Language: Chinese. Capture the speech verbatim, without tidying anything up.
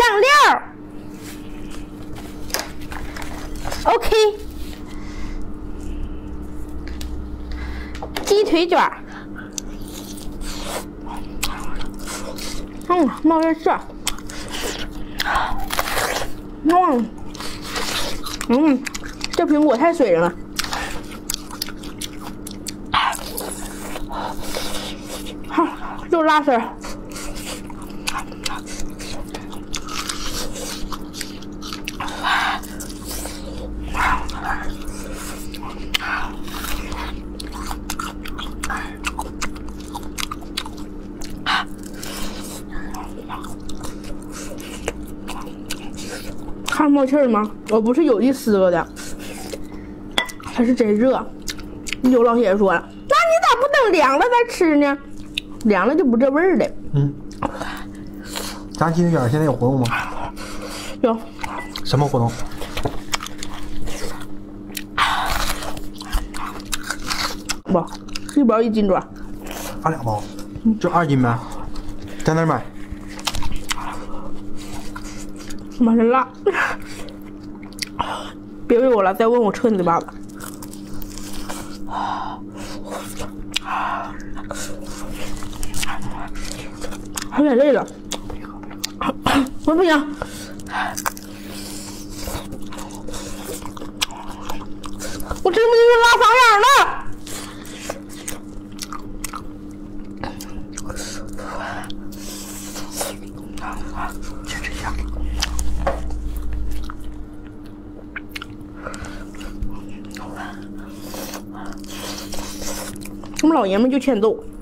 料。OK， 鸡腿卷儿，嗯，冒热气儿，嗯，嗯，这苹果太水了。好，又拉丝儿。 看冒气儿吗？我不是有意撕了的，它是真热。有老铁说了，那你咋不等凉了再吃呢？凉了就不这味儿了。 嗯。咱鸡腿卷现在有活动吗？ 有。 什么活动？ 不，一包一斤多。 发两包，就二斤呗。在哪儿买？ 妈真辣！别喂我了，再问我撤你的爸爸。有点累了，我不行。我真不行，拉嗓眼了。 我们老爷们就欠揍。